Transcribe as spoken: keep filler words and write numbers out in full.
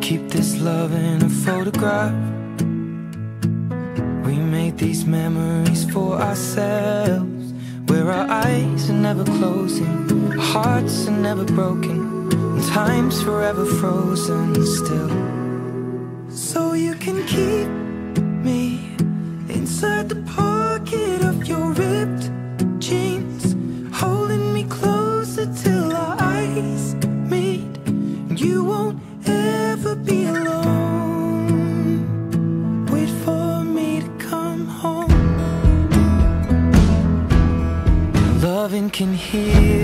Keep this love in a photograph. We made these memories for ourselves, where our eyes are never closing, our hearts are never broken, and time's forever frozen still. So you can keep me inside the pocket of your ripped jeans, holding me closer till our eyes meet, and you won't ever be alone. Wait for me to come home. Loving can heal